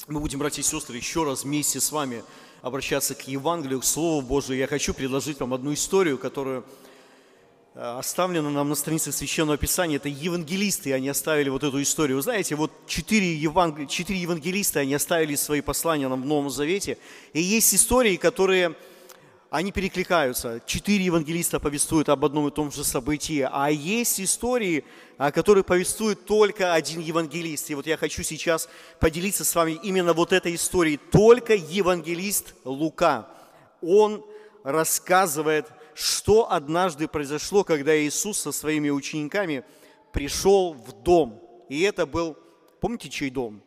Мы будем, братья и сестры, еще раз вместе с вами обращаться к Евангелию, к Слову Божию. Я хочу предложить вам одну историю, которую оставлена нам на странице Священного Писания. Это евангелисты, они оставили вот эту историю. Вы знаете, вот 4 евангелиста, они оставили свои послания нам в Новом Завете. И есть истории, которые, они перекликаются. 4 евангелиста повествуют об одном и том же событии, а есть истории, о которых повествует только один евангелист. И вот я хочу сейчас поделиться с вами именно вот этой историей. Только евангелист Лука, он рассказывает, что однажды произошло, когда Иисус со своими учениками пришел в дом. И это был, помните, чей дом?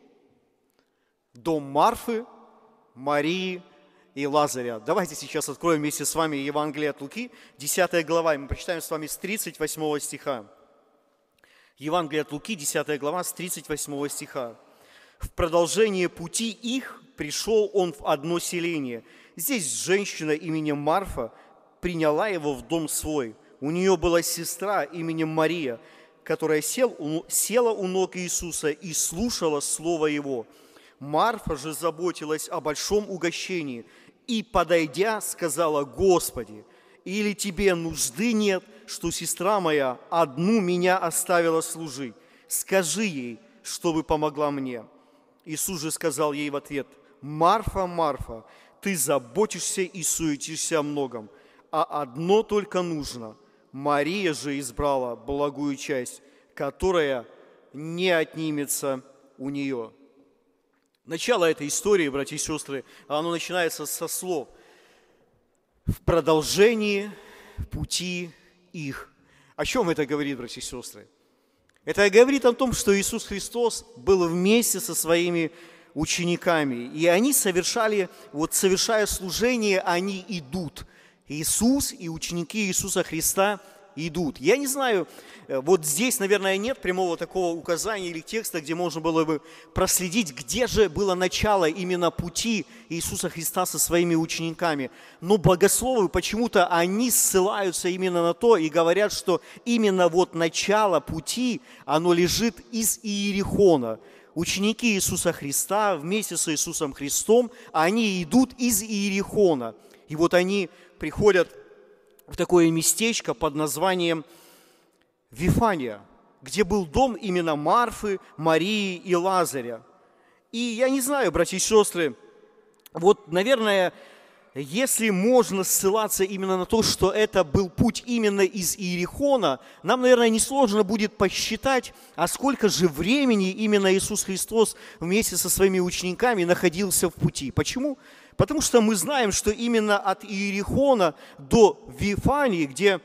Дом Марфы, Марии и Лазаря. Давайте сейчас откроем вместе с вами Евангелие от Луки, 10 глава, и мы прочитаем с вами с 38 стиха. Евангелие от Луки, 10 глава, с 38 стиха. «В продолжение пути их пришел он в одно селение. Здесь женщина именем Марфа приняла его в дом свой. У нее была сестра именем Мария, которая села у ног Иисуса и слушала слово его. Марфа же заботилась о большом угощении и, подойдя, сказала: Господи, или тебе нужды нет, что сестра моя одну меня оставила служить? Скажи ей, чтобы помогла мне. Иисус же сказал ей в ответ: Марфа, Марфа, ты заботишься и суетишься о многом, а одно только нужно. Мария же избрала благую часть, которая не отнимется у нее». Начало этой истории, братья и сестры, оно начинается со слов: «В продолжении пути их». О чем это говорит, братья и сестры? Это говорит о том, что Иисус Христос был вместе со своими учениками, и они совершая служение, они идут. Иисус и ученики Иисуса Христа идут. Я не знаю, вот здесь, наверное, нет прямого такого указания или текста, где можно было бы проследить, где же было начало именно пути Иисуса Христа со своими учениками. Но богословы почему-то они ссылаются именно на то и говорят, что именно вот начало пути, оно лежит из Иерихона. Ученики Иисуса Христа вместе с Иисусом Христом, они идут из Иерихона. И вот они приходят в такое местечко под названием Вифания, где был дом именно Марфы, Марии и Лазаря. И я не знаю, братья и сестры, вот, наверное, если можно ссылаться именно на то, что это был путь именно из Иерихона, нам, наверное, несложно будет посчитать, а сколько же времени именно Иисус Христос вместе со своими учениками находился в пути. Почему? Потому что мы знаем, что именно от Иерихона до Вифании, где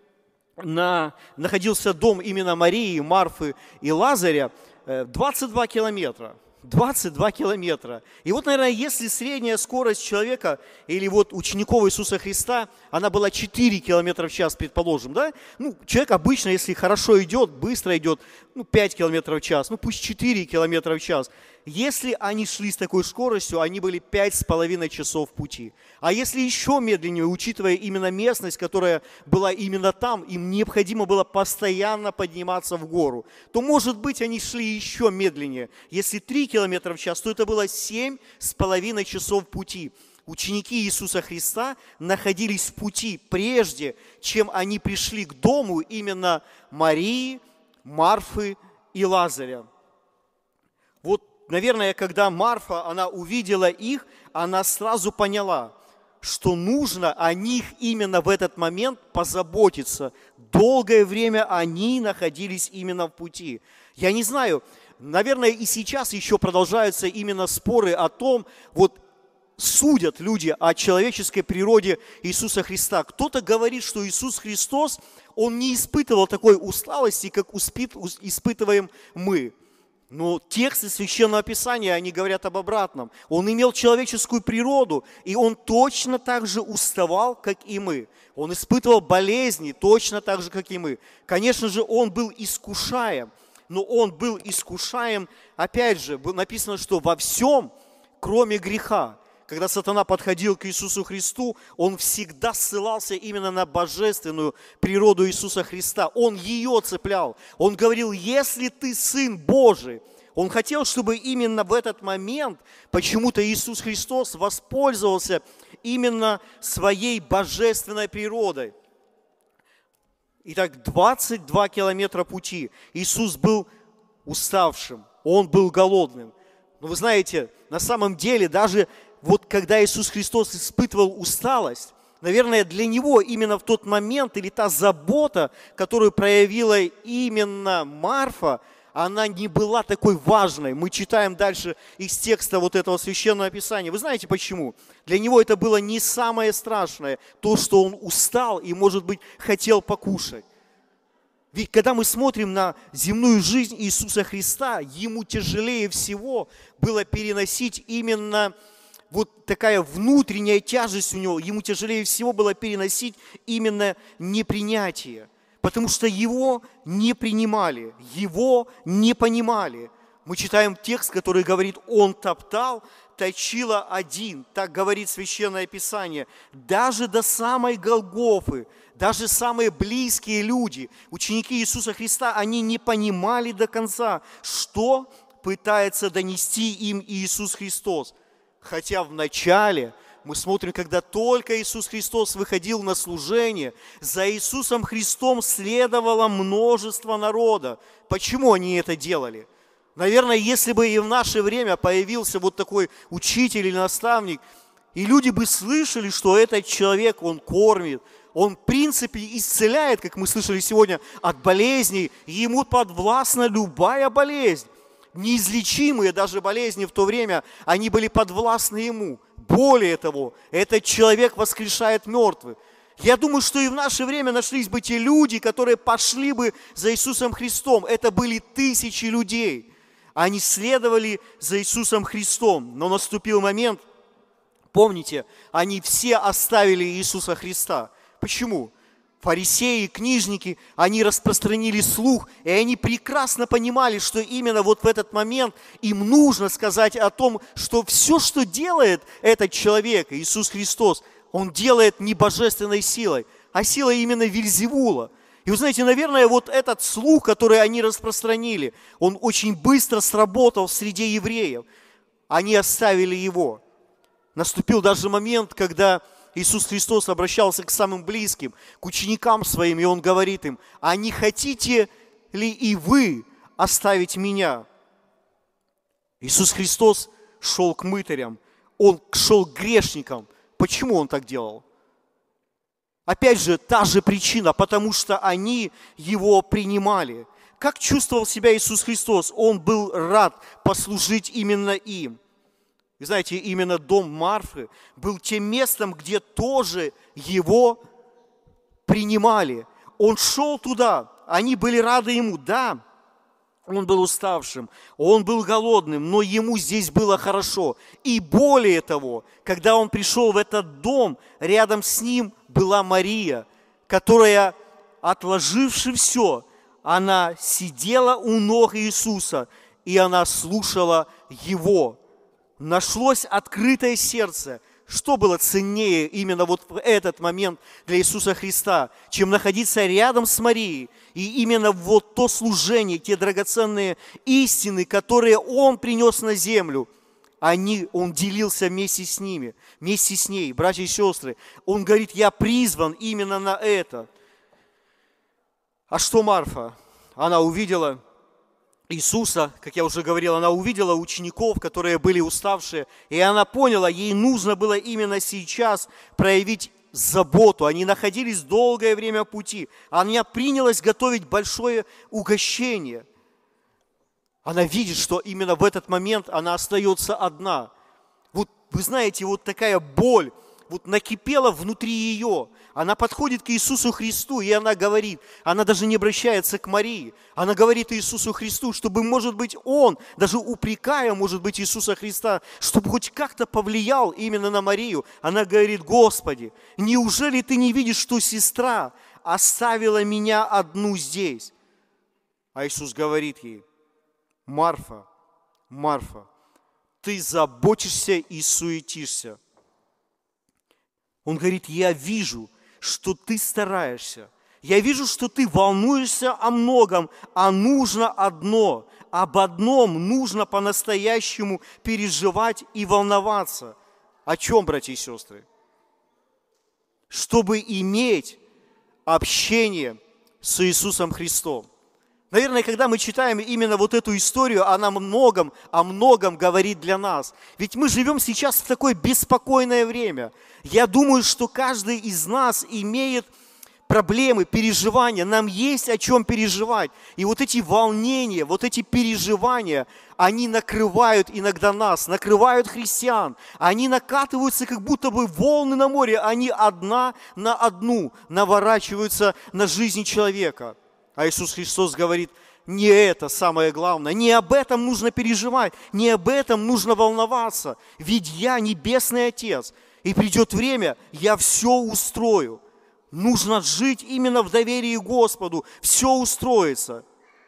находился дом именно Марии, Марфы и Лазаря, 22 километра. 22 километра. И вот, наверное, если средняя скорость человека или вот учеников Иисуса Христа, она была 4 километра в час, предположим, да? Человек обычно, если хорошо идет, быстро идет, 5 километров в час, пусть 4 километра в час. Если они шли с такой скоростью, они были 5,5 часов пути. А если еще медленнее, учитывая именно местность, которая была именно там, им необходимо было постоянно подниматься в гору, то, может быть, они шли еще медленнее. Если 3 километра в час, то это было 7,5 часов пути. Ученики Иисуса Христа находились в пути прежде, чем они пришли к дому именно Марии, Марфы и Лазаря. Вот, наверное, когда Марфа, она увидела их, она сразу поняла, что нужно о них именно в этот момент позаботиться. Долгое время они находились именно в пути. Я не знаю, наверное, и сейчас еще продолжаются именно споры о том, вот судят люди о человеческой природе Иисуса Христа. Кто-то говорит, что Иисус Христос, Он не испытывал такой усталости, как испытываем мы. Но тексты Священного Писания, они говорят об обратном. Он имел человеческую природу, и Он точно так же уставал, как и мы. Он испытывал болезни точно так же, как и мы. Конечно же, Он был искушаем, но Он был искушаем, опять же, написано, что во всем, кроме греха. когда сатана подходил к Иисусу Христу, он всегда ссылался именно на божественную природу Иисуса Христа. Он ее цеплял. Он говорил, если ты Сын Божий. Он хотел, чтобы именно в этот момент почему-то Иисус Христос воспользовался именно своей божественной природой. Итак, 22 километра пути. Иисус был уставшим, Он был голодным. Но вы знаете, на самом деле, даже вот когда Иисус Христос испытывал усталость, наверное, для Него именно в тот момент или та забота, которую проявила именно Марфа, она не была такой важной. Мы читаем дальше из текста вот этого священного писания. Вы знаете почему? Для него это было не самое страшное, то, что он устал и, может быть, хотел покушать. Ведь когда мы смотрим на земную жизнь Иисуса Христа, ему тяжелее всего было переносить именно вот такая внутренняя тяжесть у него, ему тяжелее всего было переносить именно непринятие. Потому что его не принимали, его не понимали. Мы читаем текст, который говорит, он топтал, точило один. Так говорит Священное Писание. Даже до самой Голгофы, даже самые близкие люди, ученики Иисуса Христа, они не понимали до конца, что пытается донести им Иисус Христос. Хотя вначале мы смотрим, когда только Иисус Христос выходил на служение, за Иисусом Христом следовало множество народа. Почему они это делали? Наверное, если бы и в наше время появился вот такой учитель или наставник, и люди бы слышали, что этот человек, он кормит, он в принципе исцеляет, как мы слышали сегодня, от болезней, и ему подвластна любая болезнь. Неизлечимые даже болезни в то время, они были подвластны ему. Более того, этот человек воскрешает мертвых. Я думаю, что и в наше время нашлись бы те люди, которые пошли бы за Иисусом Христом. Это были тысячи людей. Они следовали за Иисусом Христом. Но наступил момент, помните, они все оставили Иисуса Христа. Почему? Фарисеи, книжники, они распространили слух, и они прекрасно понимали, что именно вот в этот момент им нужно сказать о том, что все, что делает этот человек, Иисус Христос, Он делает не божественной силой, а силой именно Вельзевула. И вы знаете, наверное, вот этот слух, который они распространили, он очень быстро сработал среди евреев. Они оставили его. Наступил даже момент, когда Иисус Христос обращался к самым близким, к ученикам своим, и Он говорит им, а не хотите ли и вы оставить меня? Иисус Христос шел к мытарям, Он шел к грешникам. Почему Он так делал? Опять же, та же причина, потому что они Его принимали. Как чувствовал себя Иисус Христос? Он был рад послужить именно им. Вы знаете, именно дом Марфы был тем местом, где тоже его принимали. Он шел туда, они были рады ему. Да, он был уставшим, он был голодным, но ему здесь было хорошо. И более того, когда он пришел в этот дом, рядом с ним была Мария, которая, отложивши все, она сидела у ног Иисуса, и она слушала Его. Нашлось открытое сердце. Что было ценнее именно вот в этот момент для Иисуса Христа, чем находиться рядом с Марией? И именно вот то служение, те драгоценные истины, которые Он принес на землю, Он делился вместе с ними, вместе с ней, братья и сестры. Он говорит, я призван именно на это. А что Марфа? Она увидела Иисуса, как я уже говорил, она увидела учеников, которые были уставшие, и она поняла, ей нужно было именно сейчас проявить заботу. Они находились долгое время в пути. Она принялась готовить большое угощение. Она видит, что именно в этот момент она остается одна. Вот вы знаете, вот такая боль вот накипела внутри ее. Она подходит к Иисусу Христу, и она говорит, она даже не обращается к Марии, она говорит Иисусу Христу, чтобы, может быть, Он, даже упрекая, может быть, Иисуса Христа, чтобы хоть как-то повлиял именно на Марию. Она говорит, Господи, неужели Ты не видишь, что сестра оставила меня одну здесь? А Иисус говорит ей, Марфа, Марфа, ты заботишься и суетишься. Он говорит, я вижу, что ты стараешься. Я вижу, что ты волнуешься о многом, а нужно одно. Об одном нужно по-настоящему переживать и волноваться. О чем, братья и сестры? Чтобы иметь общение с Иисусом Христом. Наверное, когда мы читаем именно вот эту историю, она о многом говорит для нас. Ведь мы живем сейчас в такое беспокойное время. Я думаю, что каждый из нас имеет проблемы, переживания. Нам есть о чем переживать. И вот эти волнения, вот эти переживания, они накрывают иногда нас, накрывают христиан. Они накатываются, как будто бы волны на море. Они одна на одну наворачиваются на жизнь человека. А Иисус Христос говорит, не это самое главное, не об этом нужно переживать, не об этом нужно волноваться. Ведь я Небесный Отец, и придет время, я все устрою. Нужно жить именно в доверии Господу, все устроится.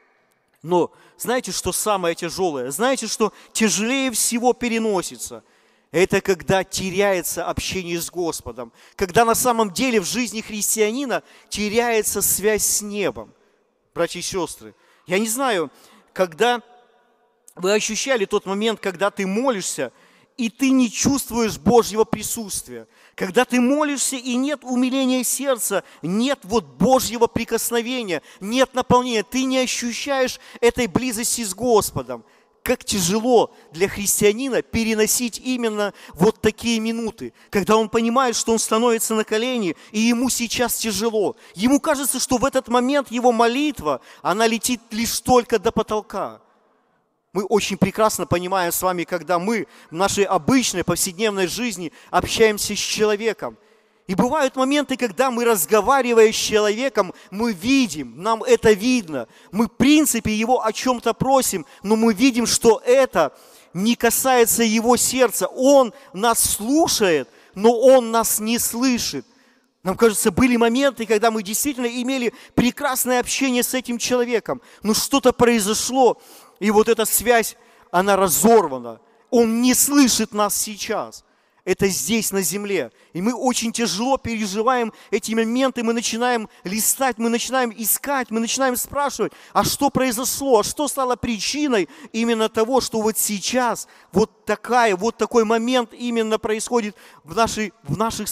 Но знаете, что самое тяжелое? Знаете, что тяжелее всего переносится? Это когда теряется общение с Господом, когда на самом деле в жизни христианина теряется связь с небом. Братья и сестры, я не знаю, когда вы ощущали тот момент, когда ты молишься, и ты не чувствуешь Божьего присутствия. Когда ты молишься, и нет умиления сердца, нет вот Божьего прикосновения, нет наполнения, ты не ощущаешь этой близости с Господом. Как тяжело для христианина переносить именно вот такие минуты, когда он понимает, что он становится на колени, и ему сейчас тяжело. Ему кажется, что в этот момент его молитва, она летит лишь только до потолка. Мы очень прекрасно понимаем с вами, когда мы в нашей обычной повседневной жизни общаемся с человеком. И бывают моменты, когда мы, разговаривая с человеком, мы видим, нам это видно. Мы, в принципе, его о чем-то просим, но мы видим, что это не касается его сердца. Он нас слушает, но он нас не слышит. Нам кажется, были моменты, когда мы действительно имели прекрасное общение с этим человеком, но что-то произошло, и вот эта связь, она разорвана. Он не слышит нас сейчас. Это здесь, на земле. И мы очень тяжело переживаем эти моменты, мы начинаем листать, мы начинаем искать, мы начинаем спрашивать, а что произошло, а что стало причиной именно того, что вот сейчас вот такой момент именно происходит в наших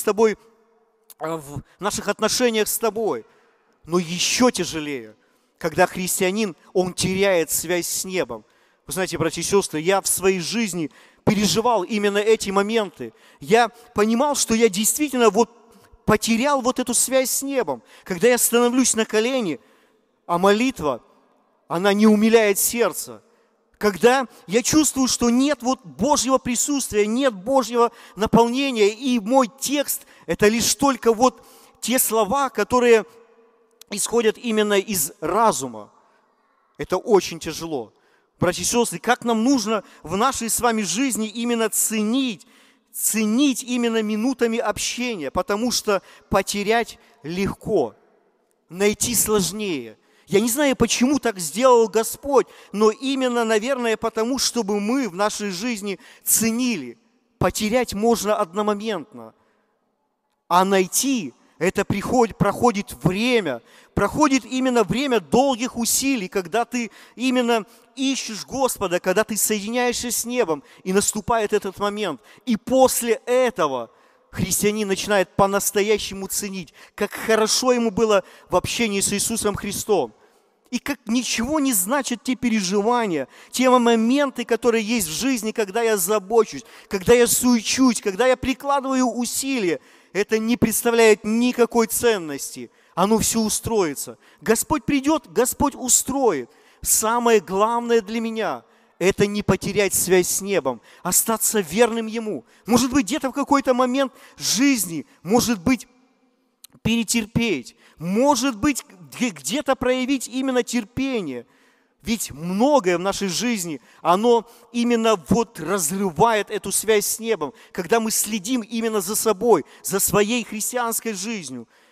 отношениях с тобой. Но еще тяжелее, когда христианин, он теряет связь с небом. Вы знаете, братья и сестры, я в своей жизни переживал именно эти моменты. Я понимал, что я действительно потерял эту связь с небом. Когда я становлюсь на колени, а молитва, она не умиляет сердце. Когда я чувствую, что нет Божьего присутствия, нет Божьего наполнения, и мой текст – это лишь только те слова, которые исходят именно из разума. Это очень тяжело. Братья и сестры, как нам нужно в нашей с вами жизни именно ценить именно минутами общения, потому что потерять легко, найти сложнее. Я не знаю, почему так сделал Господь, но именно, наверное, потому, чтобы мы в нашей жизни ценили. Потерять можно одномоментно, а найти это проходит время, проходит именно время долгих усилий, когда ты именно ищешь Господа, когда ты соединяешься с небом, и наступает этот момент. И после этого христианин начинает по-настоящему ценить, как хорошо ему было в общении с Иисусом Христом. И как ничего не значат те переживания, те моменты, которые есть в жизни, когда я забочусь, когда я суечусь, когда я прикладываю усилия. Это не представляет никакой ценности. Оно все устроится. Господь придет, Господь устроит. Самое главное для меня – это не потерять связь с небом, остаться верным Ему. Может быть, где-то в какой-то момент жизни, может быть, перетерпеть, может быть, где-то проявить именно терпение. Ведь многое в нашей жизни, оно именно разрывает эту связь с небом, когда мы следим именно за собой, за своей христианской жизнью.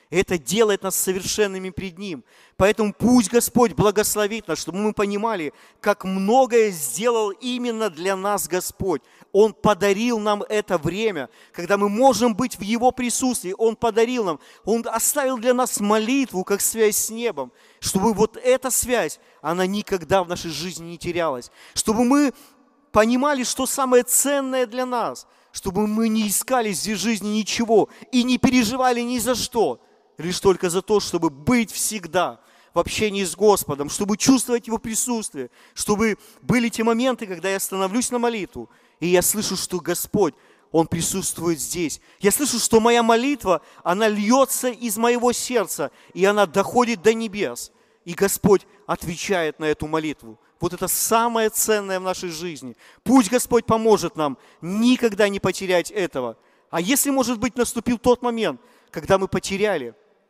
Это делает нас совершенными пред Ним. Поэтому пусть Господь благословит нас, чтобы мы понимали, как многое сделал именно для нас Господь. Он подарил нам это время, когда мы можем быть в Его присутствии. Он подарил нам, Он оставил для нас молитву, как связь с небом, чтобы вот эта связь, она никогда в нашей жизни не терялась. Чтобы мы понимали, что самое ценное для нас, чтобы мы не искали здесь в жизни ничего и не переживали ни за что, лишь только за то, чтобы быть всегда в общении с Господом, чтобы чувствовать Его присутствие, чтобы были те моменты, когда я становлюсь на молитву, и я слышу, что Господь, Он присутствует здесь. Я слышу, что моя молитва, она льется из моего сердца, и она доходит до небес. И Господь отвечает на эту молитву. Вот это самое ценное в нашей жизни. Пусть Господь поможет нам никогда не потерять этого. А если, может быть, наступил тот момент, когда мы потеряли,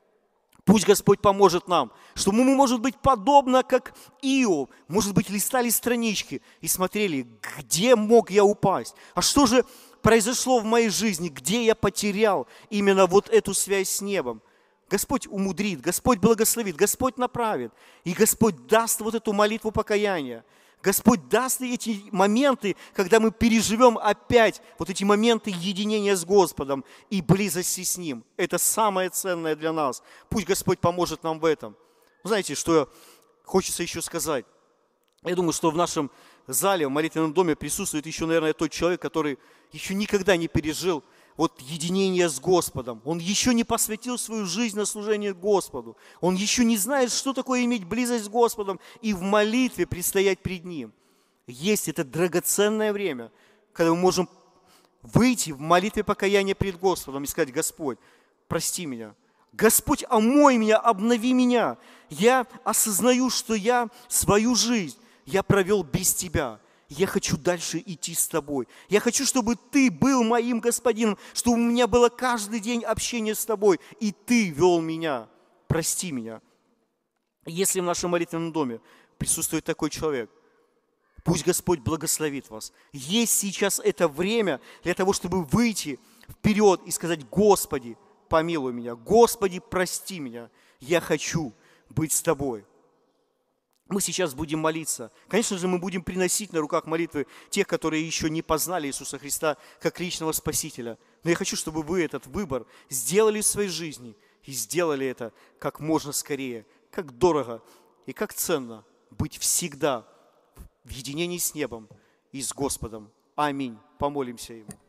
пусть Господь поможет нам, чтобы мы, может быть, подобно как Иов, может быть, листали странички и смотрели, где мог я упасть, а что же произошло в моей жизни, где я потерял именно вот эту связь с небом. Господь умудрит, Господь благословит, Господь направит, и Господь даст вот эту молитву покаяния. Господь даст эти моменты, когда мы переживем опять вот эти моменты единения с Господом и близости с Ним. Это самое ценное для нас. Пусть Господь поможет нам в этом. Знаете, что хочется еще сказать? Я думаю, что в нашем зале, в молитвенном доме присутствует еще, наверное, тот человек, который еще никогда не пережил вот единение с Господом. Он еще не посвятил свою жизнь на служение Господу. Он еще не знает, что такое иметь близость с Господом и в молитве предстоять пред Ним. Есть это драгоценное время, когда мы можем выйти в молитве покаяния пред Господом и сказать: Господь, прости меня. Господь, омой меня, обнови меня. Я осознаю, что я свою жизнь я провел без Тебя. Я хочу дальше идти с Тобой. Я хочу, чтобы Ты был моим Господином, чтобы у меня было каждый день общение с Тобой, и Ты вел меня. Прости меня. Если в нашем молитвенном доме присутствует такой человек, пусть Господь благословит вас. Есть сейчас это время для того, чтобы выйти вперед и сказать: Господи, помилуй меня. Господи, прости меня. Я хочу быть с Тобой. Мы сейчас будем молиться. Конечно же, мы будем приносить на руках молитвы тех, которые еще не познали Иисуса Христа как личного Спасителя. Но я хочу, чтобы вы этот выбор сделали в своей жизни и сделали это как можно скорее, как дорого и как ценно быть всегда в единении с небом и с Господом. Аминь. Помолимся Ему.